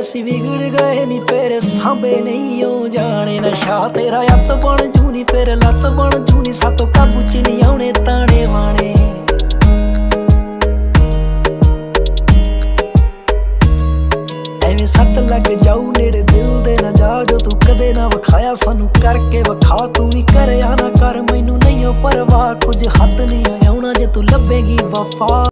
ਅਸੀਂ ਵਿਗੜ ਗਏ ਨੀ ਫੇਰ ਸਾਂਭੇ ਨਹੀਂ ਹੋ ਜਾਣੇ। ਨਸ਼ਾ ਤੇਰਾ ਅੱਤ ਬਣ ਜੂ ਨੀ ਫੇਰ ਲੱਤ ਬਣ ਜੂ ਨੀ, ਸਾਤੋਂ ਕਾਬੂ ਚ ਨਹੀਂ ਆਉਣੇ ਤਾਣੇ ਬਾਣੇ। ਐਵੇਂ ਸੱਟ ਲੱਗ ਜਾਊ ਨੇੜੇ ਦਿਲ ਦੇ ਨਾ ਜਾ, ਜੋ ਤੂੰ ਕਦੇ ਨਾ ਵਿਖਾਇਆ ਸਾਨੂੰ ਕਰਕੇ ਵਿਖਾ। ਤੂੰ ਵੀ ਕਰਿਆ ਨਾ ਕਰ ਮੈਨੂੰ ਨਹੀਂ ਓ ਪਰਵਾਹ, ਕੁਝ ਹੱਥ ਨਹੀਂ ਆਉਣਾ ਜੇ ਤੂੰ ਲੱਭੇਗੀ ਵਫਾ।